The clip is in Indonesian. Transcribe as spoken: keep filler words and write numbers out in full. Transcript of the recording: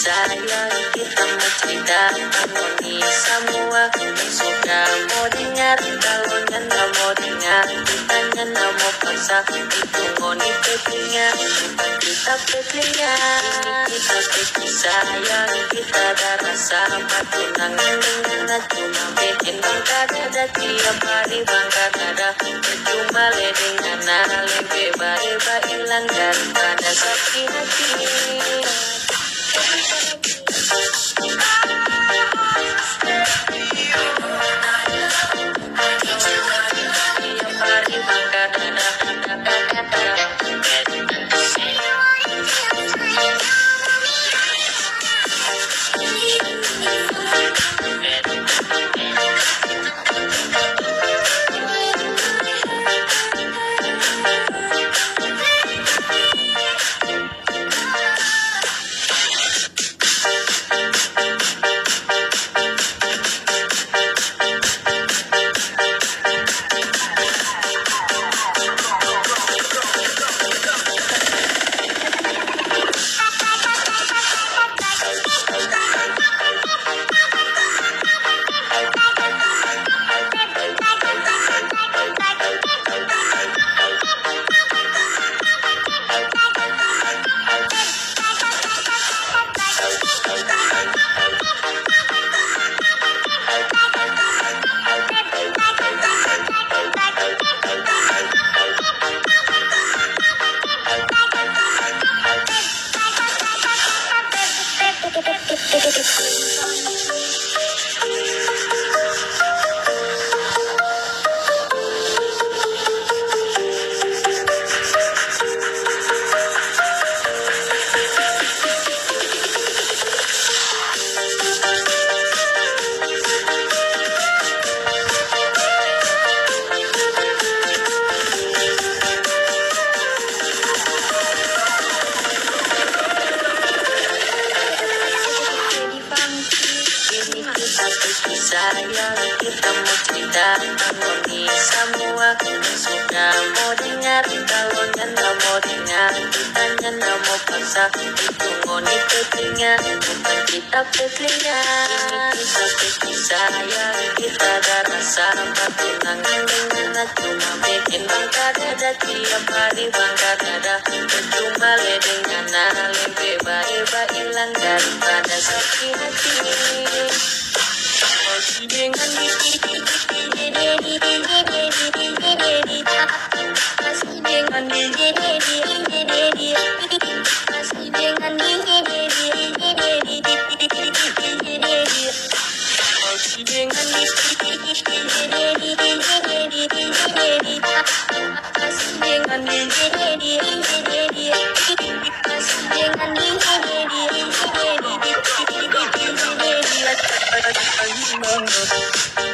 sayang, kita mau cerita harmoni semua. Suka mau dengar, kalau nyanda mau dengar, kita nyanda mau paksa, itu ngoni pepinya, bukan kita pepinya. Ini kita pepi sayang, kita ada rasa patunangan dengan cuma bikin bangka dada tiap hari bangka dada. Percuma ledeng anak lebih baik hilang daripada sakit hati. Sayang, kita mau cerita harmoni semua. Suka mau dengar, kalau nyanda mau dengar, kita nyanda mau paksa, itu ngoni pepinya, bukan kita pepinya. Ini kita pepi sayang, kita ada rasa patunangan dengan cuma bikin bangka dada tiap hari bangka dada. Percuma ledeng anak lebih baik hilang daripada sakit hati. Masih dengan masih dengan masih dengan masih dengan